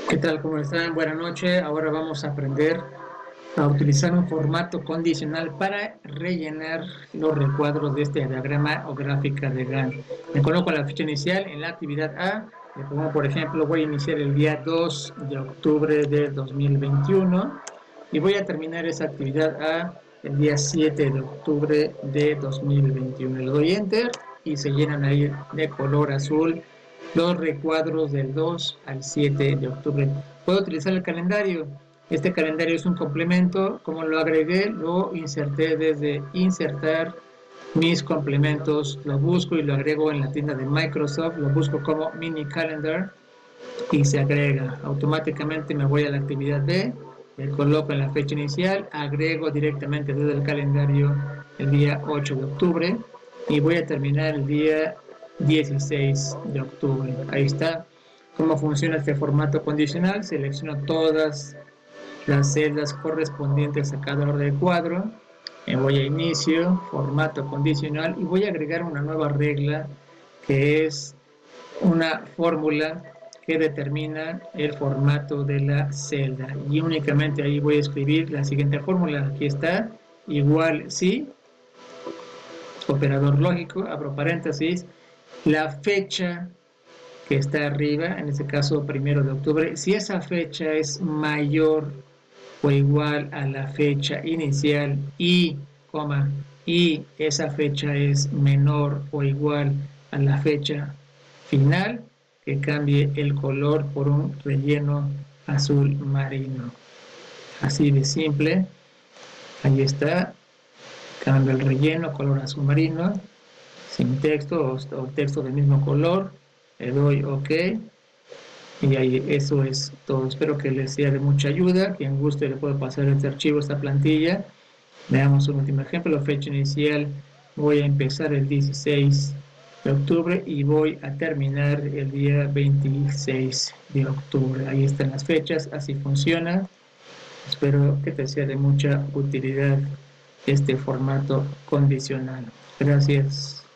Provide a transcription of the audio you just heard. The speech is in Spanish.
¿Qué tal? ¿Cómo están? Buenas noches. Ahora vamos a aprender a utilizar un formato condicional para rellenar los recuadros de este diagrama o gráfica de Gantt. Me coloco la ficha inicial en la actividad A. Le pongo, por ejemplo, voy a iniciar el día 2 de octubre de 2021 y voy a terminar esa actividad A el día 7 de octubre de 2021. Le doy Enter y se llenan ahí de color azul los recuadros del 2 al 7 de octubre. Puedo utilizar el calendario. Este calendario es un complemento. Como lo agregué, lo inserté desde insertar mis complementos. Lo busco y lo agrego en la tienda de Microsoft. Lo busco como mini calendar y se agrega. Automáticamente me voy a la actividad B, le coloco en la fecha inicial, agrego directamente desde el calendario el día 8 de octubre y voy a terminar el día 16 de octubre. Ahí está. ¿Cómo funciona este formato condicional? Selecciono todas las celdas correspondientes a cada orden de cuadro. Me voy a inicio, formato condicional y voy a agregar una nueva regla que es una fórmula que determina el formato de la celda y únicamente ahí voy a escribir la siguiente fórmula. Aquí está, igual si, operador lógico, abro paréntesis, la fecha que está arriba, en este caso 1 de octubre, si esa fecha es mayor o igual a la fecha inicial y esa fecha es menor o igual a la fecha final, que cambie el color por un relleno azul marino. Así de simple. Ahí está. Cambio el relleno color azul marino, sin texto o texto del mismo color. Le doy OK. Y ahí eso es todo. Espero que les sea de mucha ayuda. Quien guste le puedo pasar este archivo, esta plantilla. Veamos un último ejemplo. La fecha inicial voy a empezar el 16 de octubre y voy a terminar el día 26 de octubre. Ahí están las fechas, así funciona. Espero que te sea de mucha utilidad este formato condicional. Gracias.